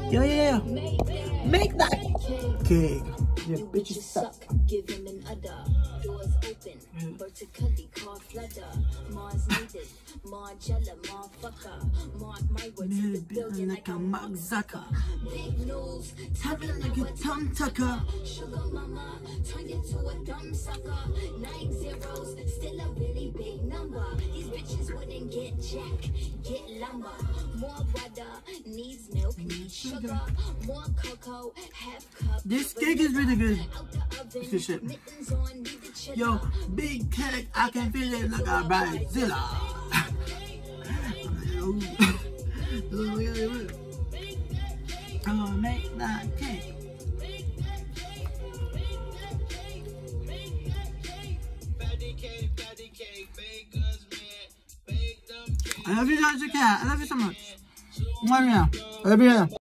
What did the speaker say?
Yeah, yeah, yeah. Make that cake. Yeah, bitches suck. Give him an udder. Doors open. Vertically car flutter. Mars needed. Margella, motherfucker. Mark my words in the building like a Mark Zucker. Big news. Tapping like a Tom Tucker. Sugar mama. Turn you to a dumb sucker. 9 zeros. Still a really big number. These bitches wouldn't get jack. Get lumber. More butter. Needs milk. Needs sugar. More cocoa. Half cup. This cake is really good. This shit. Yo, big cake, I can feel it like a Bridezilla. Oh, make that cake. I love you guys, I love you so much. I love you.